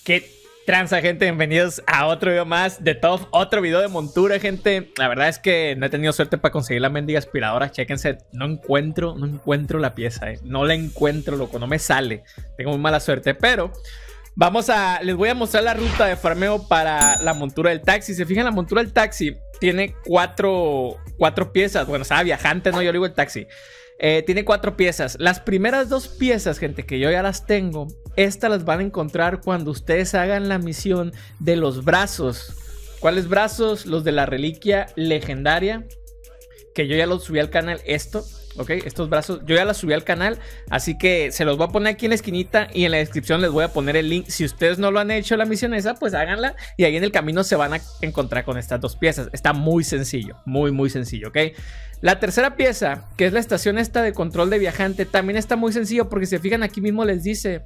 ¿Qué tranza, gente? Bienvenidos a otro video más de TOF, otro video de montura, gente. La verdad es que no he tenido suerte para conseguir la mendiga aspiradora. Chéquense, no encuentro la pieza, no la encuentro, loco, no me sale. Tengo muy mala suerte, pero les voy a mostrar la ruta de farmeo para la montura del taxi. Si se fijan, la montura del taxi tiene cuatro piezas. Bueno, estaba viajante, no, yo digo el taxi. Tiene 4 piezas. Las primeras 2 piezas, gente, que yo ya las tengo, estas las van a encontrar cuando ustedes hagan la misión de los brazos. ¿Cuáles brazos? Los de la reliquia legendaria, que yo ya los subí al canal. Estos brazos yo ya los subí al canal, así que se los voy a poner aquí en la esquinita y en la descripción les voy a poner el link. Si ustedes no lo han hecho la misión esa, pues háganla y ahí en el camino se van a encontrar con estas 2 piezas. Está muy sencillo, muy sencillo, ¿ok? La tercera pieza, que es la estación esta de control de viajante, también está muy sencillo porque si se fijan aquí mismo les dice: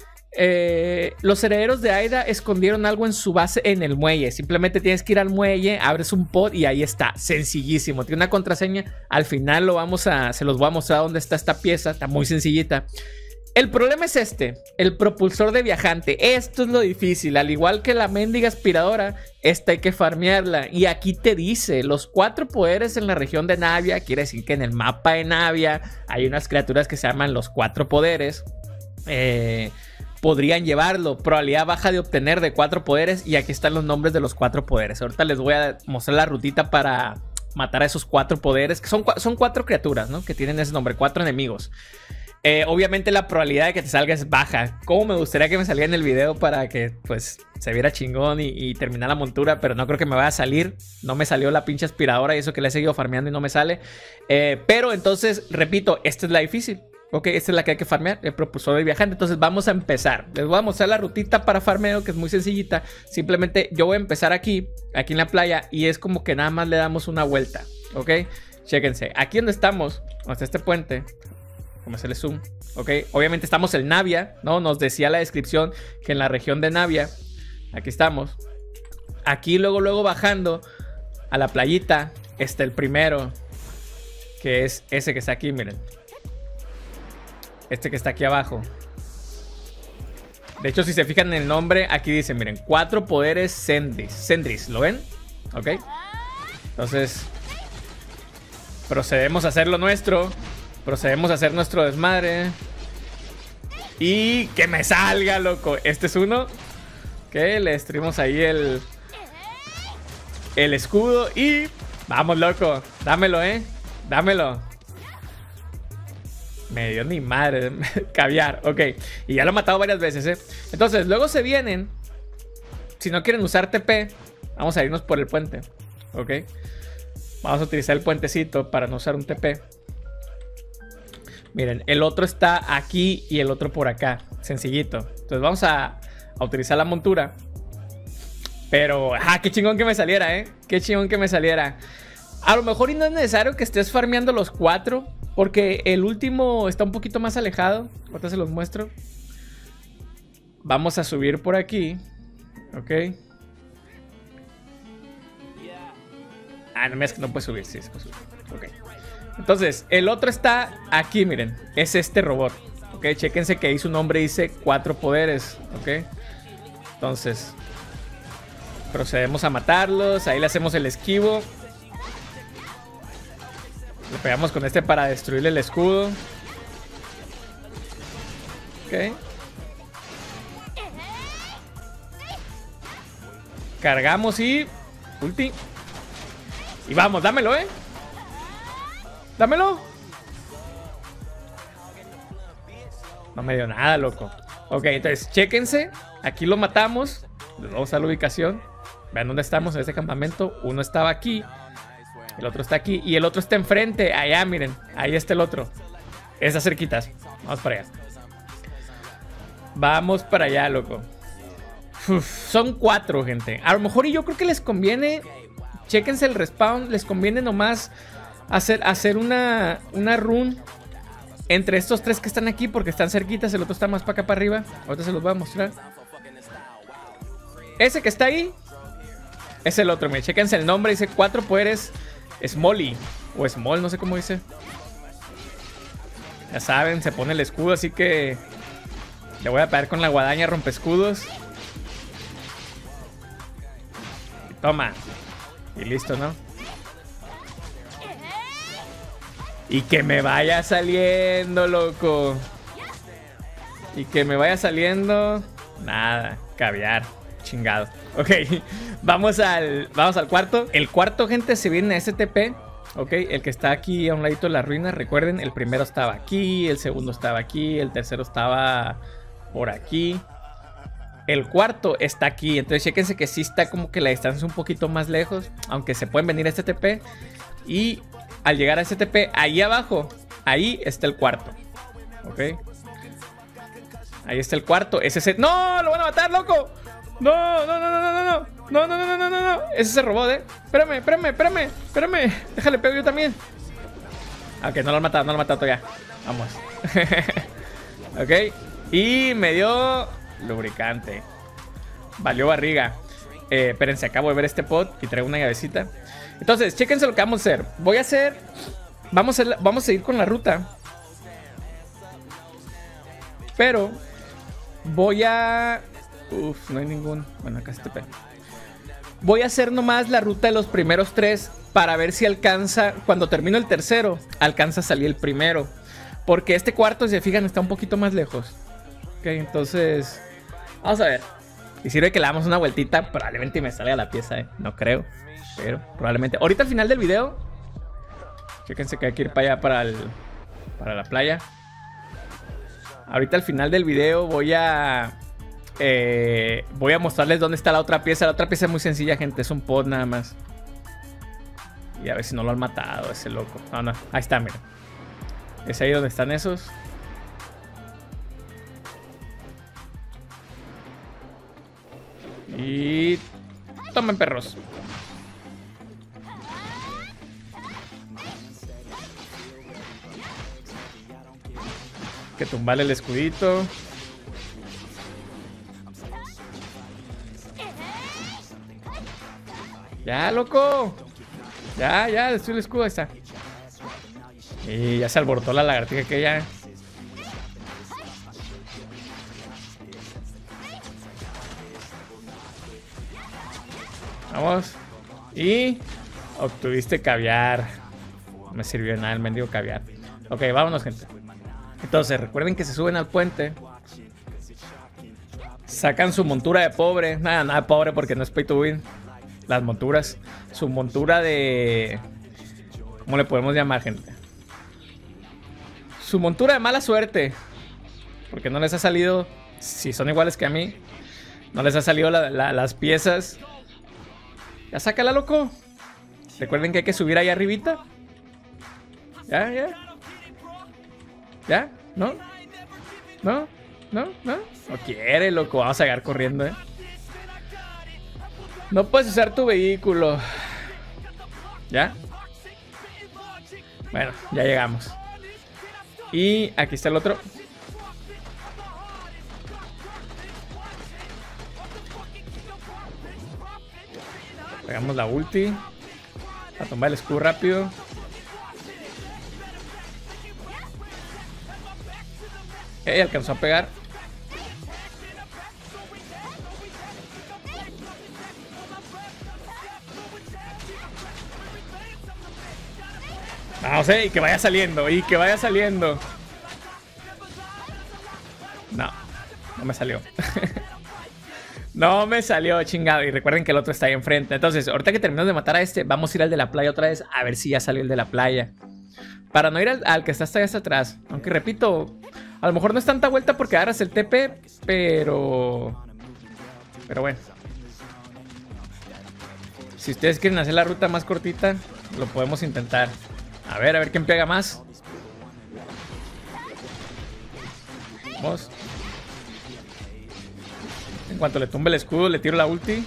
los herederos de Aida escondieron algo en su base en el muelle. Simplemente tienes que ir al muelle, abres un pod y ahí está, sencillísimo. Tiene una contraseña, al final se los voy a mostrar dónde está esta pieza. Está muy sencillita. El problema es el propulsor de viajante. Esto es lo difícil. Al igual que la mendiga aspiradora, esta hay que farmearla. Y aquí te dice los 4 poderes en la región de Navia. Quiere decir que en el mapa de Navia hay unas criaturas que se llaman los 4 poderes. Podrían llevarlo. Probabilidad baja de obtener de 4 poderes. Y aquí están los nombres de los 4 poderes. Ahorita les voy a mostrar la rutita para matar a esos 4 poderes. Que son 4 criaturas, ¿no? Que tienen ese nombre, 4 enemigos. Obviamente la probabilidad de que te salga es baja. Como me gustaría que me saliera en el video para que pues se viera chingón y terminar la montura, pero no creo que me vaya a salir. No me salió la pinche aspiradora y eso que le he seguido farmeando y no me sale. Pero entonces, repito, esta es la difícil. Ok, esta es la que hay que farmear, el propulsor del viajante. Entonces vamos a empezar. Les voy a mostrar la rutita para farmeo, que es muy sencillita. Simplemente yo voy a empezar aquí en la playa, y es como que nada más le damos una vuelta. Ok, chéquense, aquí donde estamos, hasta este puente. Como hacerle zoom, ok. Obviamente estamos en Navia, ¿no? Nos decía la descripción que en la región de Navia. Aquí estamos. Aquí luego bajando a la playita está el primero, que es ese que está aquí, miren. Este que está aquí abajo. De hecho, si se fijan en el nombre, aquí dice, miren, 4 poderes Sendris. ¿Lo ven? Ok. Entonces procedemos a hacer lo nuestro. Procedemos a hacer nuestro desmadre. Y que me salga, loco. Este es uno. Ok, le destruimos ahí el escudo. Y vamos, loco. Dámelo, dámelo. Me dio ni madre. Caviar, ok. Y ya lo he matado varias veces, Entonces, luego se vienen. Si no quieren usar TP, vamos a irnos por el puente. Ok. Vamos a utilizar el puentecito para no usar un TP. Miren, el otro está aquí y el otro por acá. Sencillito. Entonces vamos a utilizar la montura. Pero, qué chingón que me saliera, Qué chingón que me saliera. A lo mejor y no es necesario que estés farmeando los 4, porque el último está un poquito más alejado. Ahorita se los muestro. Vamos a subir por aquí. Ok. No es que no puede subir. Sí, se puede subir. Ok. Entonces, el otro está aquí, miren. Es este robot. Ok, chéquense que ahí su nombre dice 4 poderes. Ok. Entonces, procedemos a matarlos. Ahí le hacemos el esquivo. Le pegamos con este para destruirle el escudo. Ok. Cargamos y... ulti. Y vamos, dámelo, dámelo. No me dio nada, loco. Ok, entonces, chéquense. Aquí lo matamos. Les vamos a la ubicación. Vean dónde estamos en este campamento. Uno estaba aquí. El otro está aquí. Y el otro está enfrente. Allá, miren. Ahí está el otro. Esas cerquitas. Vamos para allá. Vamos para allá, loco. Son 4, gente. A lo mejor y yo creo que les conviene. Chéquense el respawn. Les conviene nomás hacer una run entre estos 3 que están aquí, porque están cerquitas. El otro está más para acá para arriba. Ahorita se los voy a mostrar. Ese que está ahí es el otro. Miren, chéquense el nombre. Dice 4 poderes Smolly o Small, no sé cómo dice. Ya saben, se pone el escudo, así que le voy a pegar con la guadaña rompe escudos. Toma. Y listo, ¿no? Y que me vaya saliendo, loco. Y que me vaya saliendo. Nada, caviar. Chingado. Ok, vamos al cuarto. El cuarto, gente, se viene a STP. Ok, el que está aquí a un ladito de la ruina. Recuerden, el primero estaba aquí, el segundo estaba aquí, el tercero estaba por aquí. El cuarto está aquí. Entonces chéquense que sí está como que la distancia es un poquito más lejos. Aunque se pueden venir a STP. Y al llegar a STP, ahí abajo, ahí está el cuarto. Ok. Ahí está el cuarto. Ese se... ¡No! ¡Lo van a matar, loco! ¡No! ¡No, no, no, no, no! ¡No, no, no, no, no, no, no! Ese se robó, Espérame, espérame, espérame, espérame. Déjale, pego yo también. Ok, no lo han matado, no lo han matado todavía. Vamos. Ok. Y me dio lubricante. Valió barriga. Espérense, acabo de ver este pot y traigo una llavecita. Entonces, chéquense lo que vamos a hacer. Vamos a seguir con la ruta. Pero voy a... Uf, no hay ningún... Bueno, acá este pedo. Voy a hacer nomás la ruta de los primeros 3 para ver si alcanza... Cuando termino el tercero, alcanza a salir el primero. Porque este cuarto, si se fijan, está un poquito más lejos. Ok, entonces... Vamos a ver. Y sirve que le damos una vueltita. Probablemente me salga la pieza, no creo. Pero probablemente. Ahorita al final del video, chéquense que hay que ir para allá, para la playa. Ahorita al final del video voy a mostrarles dónde está la otra pieza. La otra pieza es muy sencilla, gente. Es un pod nada más. Y a ver si no lo han matado ese loco. No, no. Ahí está, miren. Es ahí donde están esos. Y... tomen, perros. Que tumbarle el escudito. Ya, loco. Ya, destruí el escudo. Ahí está. Y ya se alborotó la lagartija que ya. Vamos. Y obtuviste caviar. No me sirvió de nada el mendigo caviar. Ok, vámonos, gente. Entonces, recuerden que se suben al puente. Sacan su montura de pobre. Nada de pobre porque no es pay to win. Las monturas. Su montura de... ¿cómo le podemos llamar, gente? Su montura de mala suerte. Porque no les ha salido... si son iguales que a mí. No les ha salido las piezas. Ya sácala, loco. Recuerden que hay que subir ahí arribita. Ya. ¿Ya? ¿No? ¿No? ¿No? ¿No? No quiere, loco. Vamos a llegar corriendo, No puedes usar tu vehículo. ¿Ya? Bueno, ya llegamos. Y aquí está el otro. Pegamos la ulti. A tomar el escudo rápido. Alcanzó a pegar. Vamos, y que vaya saliendo. Y que vaya saliendo. No me salió. No me salió, chingado. Y recuerden que el otro está ahí enfrente. Entonces, ahorita que terminamos de matar a este, vamos a ir al de la playa otra vez. A ver si ya salió el de la playa. Para no ir al que está hasta allá hasta atrás. Aunque repito, a lo mejor no es tanta vuelta porque agarras el TP. Pero bueno. Si ustedes quieren hacer la ruta más cortita, lo podemos intentar. A ver quién pega más. Vamos. En cuanto le tumbe el escudo, le tiro la ulti.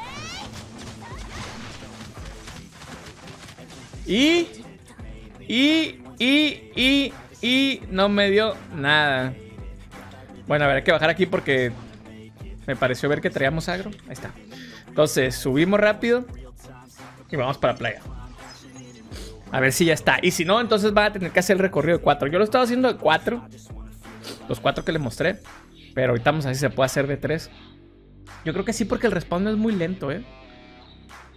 Y no me dio nada. Bueno, a ver, hay que bajar aquí porque me pareció ver que traíamos agro. Ahí está. Entonces, subimos rápido y vamos para la playa. A ver si ya está. Y si no, entonces va a tener que hacer el recorrido de 4. Yo lo estaba haciendo de 4. Los 4 que les mostré. Pero ahorita vamos a ver si se puede hacer de 3. Yo creo que sí, porque el respawn es muy lento,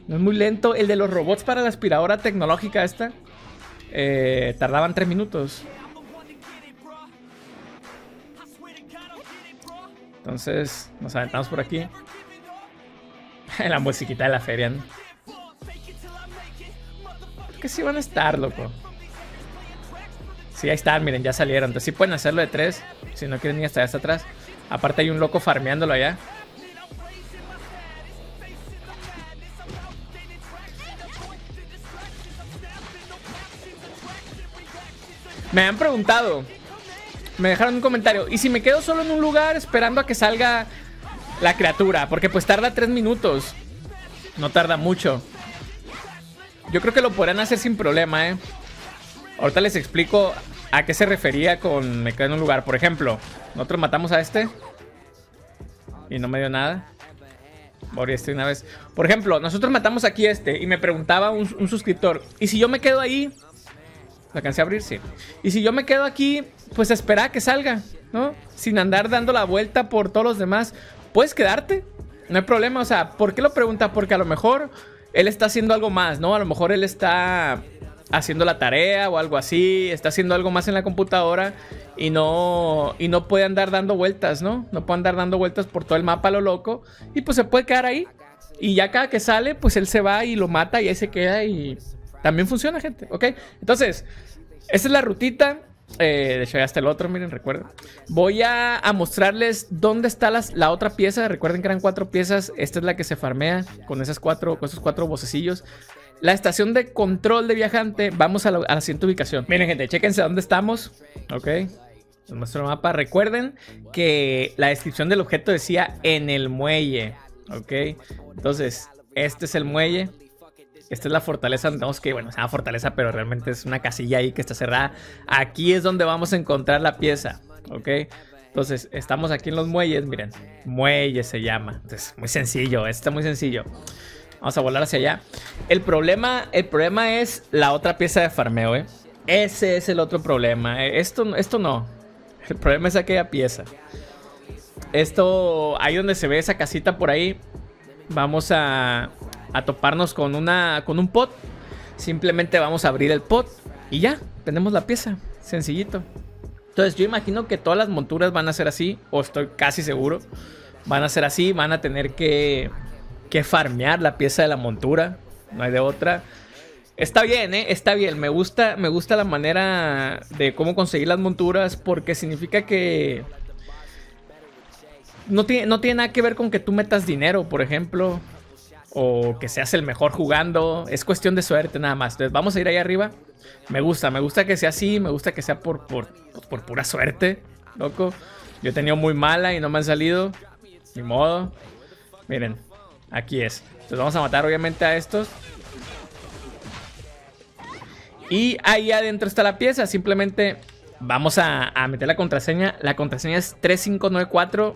No es muy lento. El de los robots para la aspiradora tecnológica esta. Tardaban 3 minutos. Entonces, nos aventamos por aquí. La musiquita de la feria, ¿no? Creo que sí van a estar, loco. Sí, ahí están, miren, ya salieron. Entonces sí pueden hacerlo de 3. Si no quieren ir hasta allá, hasta atrás. Aparte hay un loco farmeándolo allá. Me han preguntado, me dejaron un comentario, ¿y si me quedo solo en un lugar esperando a que salga la criatura? Porque pues tarda 3 minutos. No tarda mucho. Yo creo que lo podrán hacer sin problema, Ahorita les explico a qué se refería con me quedo en un lugar. Por ejemplo, nosotros matamos a este y no me dio nada. Morí este una vez. Por ejemplo, nosotros matamos aquí a este y me preguntaba un suscriptor, ¿y si yo me quedo ahí? ¿La alcancé a abrir? Sí. Y si yo me quedo aquí, pues espera a que salga, ¿no? Sin andar dando la vuelta por todos los demás. ¿Puedes quedarte? No hay problema. O sea, ¿por qué lo pregunta? Porque a lo mejor él está haciendo algo más, ¿no? A lo mejor él está haciendo la tarea o algo así. Está haciendo algo más en la computadora y no puede andar dando vueltas, ¿no? No puede andar dando vueltas por todo el mapa a lo loco. Y pues se puede quedar ahí. Y ya cada que sale, pues él se va y lo mata y ahí se queda y... También funciona, gente, ¿ok? Entonces, esta es la rutita. De hecho, ya está el otro, miren, recuerden. Voy a mostrarles dónde está la otra pieza. Recuerden que eran 4 piezas. Esta es la que se farmea con esos 4 vocecillos. La estación de control de viajante. Vamos a la siguiente ubicación. Miren, gente, chéquense dónde estamos. Ok. Les muestro el mapa. Recuerden que la descripción del objeto decía en el muelle. Ok. Entonces, este es el muelle. Esta es la fortaleza, tenemos que, bueno, se llama fortaleza, pero realmente es una casilla ahí que está cerrada. Aquí es donde vamos a encontrar la pieza, ¿ok? Entonces, estamos aquí en los muelles, miren. Muelle se llama. Entonces, muy sencillo, está muy sencillo. Vamos a volar hacia allá. El problema es la otra pieza de farmeo, ¿eh? Ese es el otro problema. Esto no. El problema es aquella pieza. Esto, ahí donde se ve esa casita por ahí, vamos a toparnos con un pot. Simplemente vamos a abrir el pot y ya, tenemos la pieza. Sencillito. Entonces yo imagino que todas las monturas van a ser así, o estoy casi seguro. Van a ser así, van a tener que farmear la pieza de la montura. No hay de otra. Está bien, está bien. Me gusta la manera de cómo conseguir las monturas, porque significa que no tiene nada que ver con que tú metas dinero, por ejemplo, o que seas el mejor jugando. Es cuestión de suerte nada más. Entonces vamos a ir ahí arriba. Me gusta que sea así. Me gusta que sea por pura suerte, loco. Yo he tenido muy mala y no me han salido. Ni modo. Miren, aquí es. Entonces vamos a matar obviamente a estos. Y ahí adentro está la pieza. Simplemente vamos a meter la contraseña. La contraseña es 3594.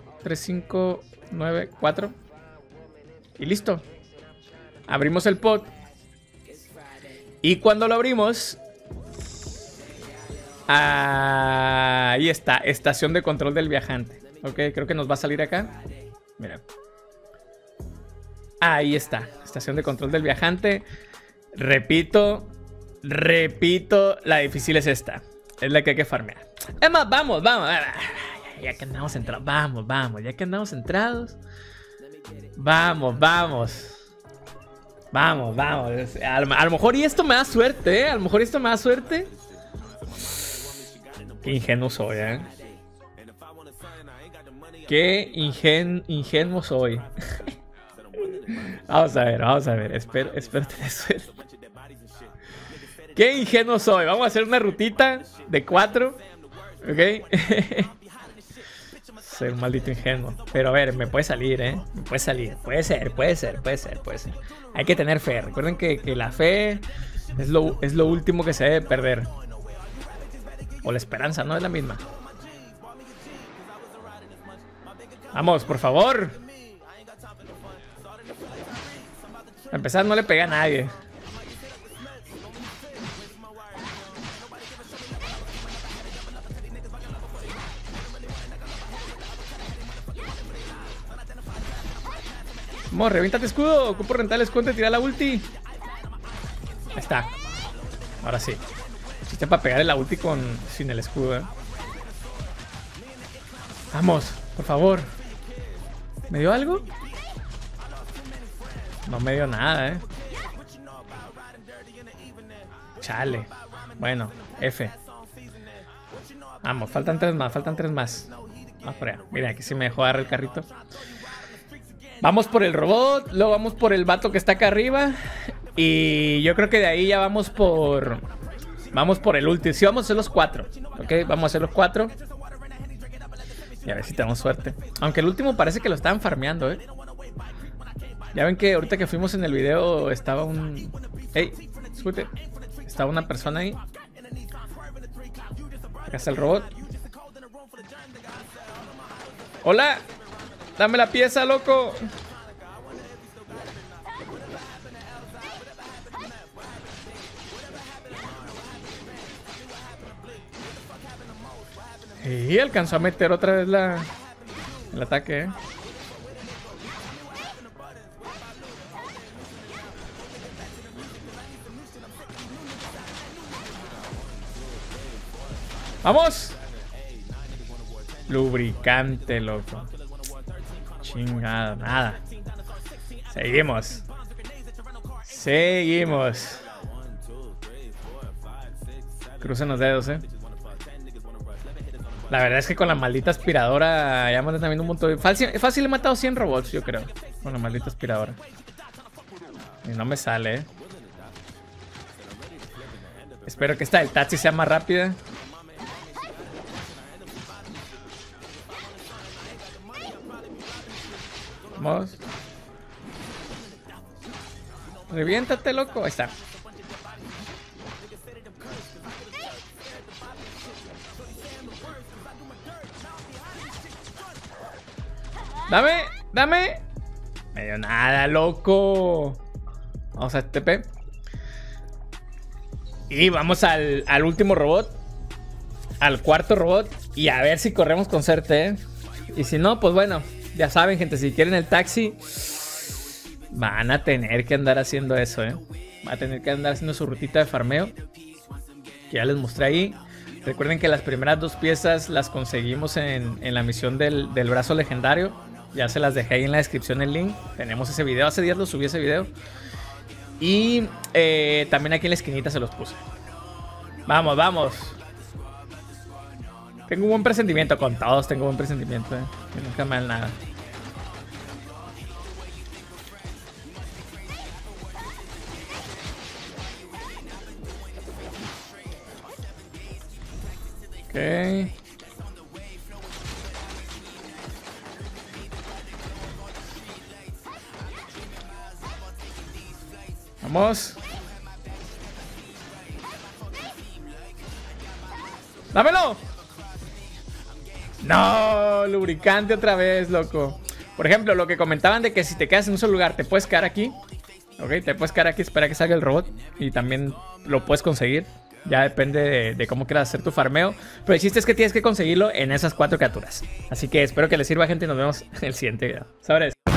3594. Y listo. Abrimos el pod. Y cuando lo abrimos, ahí está, estación de control del viajante. Ok, creo que nos va a salir acá. Mira. Ahí está, estación de control del viajante. Repito, la difícil es esta. Es la que hay que farmear. Es más, vamos. Ya que andamos entrados. Vamos, ya que andamos entrados. Vamos. A lo mejor y esto me da suerte, ¿eh? A lo mejor esto me da suerte. Qué ingenuo soy, ¿eh? Qué ingenuo soy. Vamos a ver. Espero tener suerte. Qué ingenuo soy. Vamos a hacer una rutita de 4. ¿Ok? Soy un maldito ingenuo. Pero a ver, me puede salir, ¿eh? Me puede salir. Puede ser. Hay que tener fe. Recuerden que la fe es lo último que se debe perder. O la esperanza, ¿no? Es la misma. Vamos, por favor. A empezar, no le pegué a nadie. Vamos, reviéntate escudo. Ocupo rentar el escudo y tirar la ulti. Ahí está. Ahora sí. Chiste para pegar la ulti sin el escudo, Vamos, por favor. ¿Me dio algo? No me dio nada, Chale. Bueno, F. Vamos, faltan 3 más, Vamos por allá. Mira, aquí sí me dejó agarrar el carrito. Vamos por el robot, luego vamos por el vato que está acá arriba. Y yo creo que de ahí ya vamos por el ulti. Sí, vamos a hacer los 4. Ok, vamos a hacer los 4. Y a ver si tenemos suerte. Aunque el último parece que lo estaban farmeando, Ya ven que ahorita que fuimos en el video estaba un... ¡Ey! Escute. Estaba una persona ahí. Acá está el robot. ¡Hola! ¡Dame la pieza, loco! Y alcanzó a meter otra vez el ataque, ¡Vamos! Lubricante, loco. Chingada, nada. Seguimos. Crucen los dedos, La verdad es que con la maldita aspiradora ya me también un montón. Fácil he matado 100 robots, yo creo. Con la maldita aspiradora. Y no me sale, Espero que esta del taxi sea más rápida. Vamos. Reviéntate, loco. Ahí está. Dame. Me dio nada, loco. Vamos a TP. Y vamos al último robot. Al cuarto robot. Y a ver si corremos con suerte, Y si no, pues bueno. Ya saben, gente, si quieren el taxi, van a tener que andar haciendo eso, Van a tener que andar haciendo su rutita de farmeo, que ya les mostré ahí. Recuerden que las primeras 2 piezas las conseguimos en la misión del brazo legendario. Ya se las dejé ahí en la descripción el link. Tenemos ese video, hace días lo subí ese video. Y también aquí en la esquinita se los puse. Vamos. Tengo un buen presentimiento con todos, tengo un buen presentimiento, Que nunca me dan nada. Ok. Vamos. ¡Dámelo! No, lubricante otra vez, loco. Por ejemplo, lo que comentaban de que si te quedas en un solo lugar te puedes quedar aquí. Ok, te puedes quedar aquí, espera que salga el robot. Y también lo puedes conseguir. Ya depende de cómo quieras hacer tu farmeo. Pero el chiste es que tienes que conseguirlo en esas 4 criaturas. Así que espero que les sirva, gente, y nos vemos en el siguiente video. Sabres.